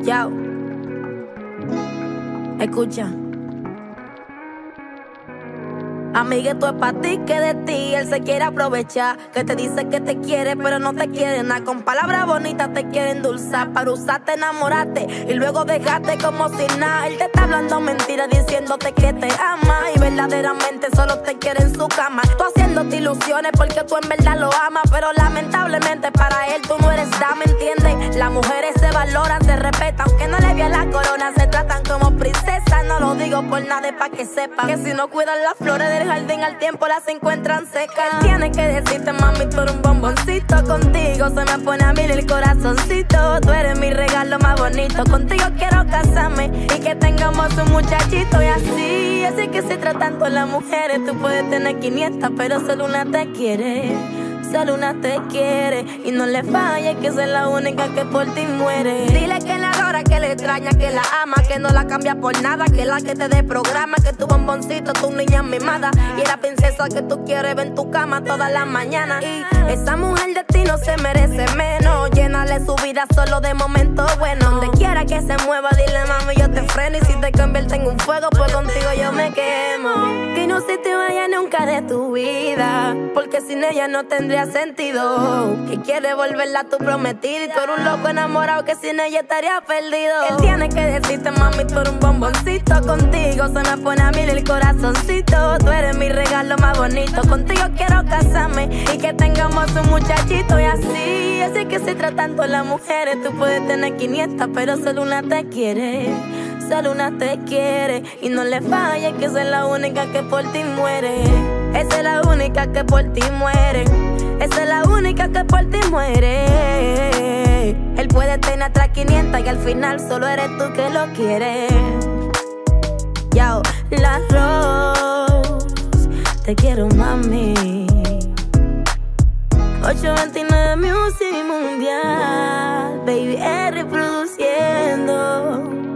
Yao. Escucha. Amiguito, es pa' ti que de ti él se quiere aprovechar. Que te dice que te quiere, pero no te quiere nada. Con palabras bonitas te quiere endulzar. Para usarte, enamorarte y luego dejarte como si nada. Él te está hablando mentiras, diciéndote que te ama y verdaderamente solo te quiere en su cama. Tú haciéndote ilusiones porque tú en verdad lo amas, pero lamentablemente para él tú no eres dama, ¿entiendes? Las mujeres se valoran, se respetan, aunque no le vean la corona, se tratan como princesas. No lo digo por nada, es pa' que sepan que si no cuidan las flores del jardín al tiempo las encuentran secas. Él tiene que decirte, mami, tú eres un bomboncito. Contigo se me pone a mí el corazoncito. Tú eres mi regalo más bonito. Contigo quiero casarme y que tengamos un muchachito. Y así que se tratan todas las mujeres. Tú puedes tener 500, pero solo una te quiere. Solo una te quiere y no le falles, que es la única que por ti muere. Dile que la adora, que le extraña, que la ama, que no la cambia por nada, que la que te dé programa, que tu bomboncito, tu niña mimada y la princesa que tú quieres ver en tu cama todas las mañanas. Y esa mujer de ti no se merece menos. Llénale su vida solo de momentos buenos. Donde quiera que se mueva, dile, mami, yo te freno. Y si te convierte en un fuego, pues contigo yo me quemo. Que no se te vaya nunca de tu vida, porque sin ella no tendría sentido. Que quiere volverla a tu prometida y tú eres un loco enamorado que sin ella estaría perdido. Él tiene que decirte, mami, tú eres un bomboncito. Contigo se me pone a mí el corazoncito. Tú eres mi regalo más bonito. Contigo quiero casarme y que tengamos un muchachito. Y así que se tratan todas las mujeres. Tú puedes tener 500, pero solo una te quiere. Solo una te quiere y no le falles, que esa es la única que por ti muere. Esa es la única que por ti muere. Esa es la única que por ti muere. Él puede tener hasta 500 y al final solo eres tú que lo quieres. Yo, la Rose, te quiero, mami. 829 Music Mundial, baby, reproduciendo.